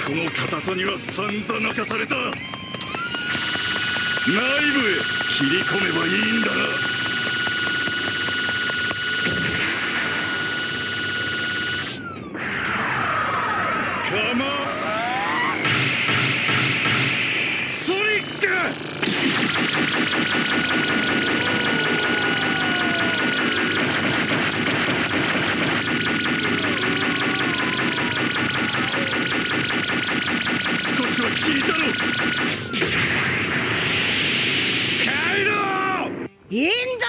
この硬さには散々泣かされた。内部へ切り込めばいいんだな。かまソニック。少しは聞いたろ。帰ろう。 いいんだ。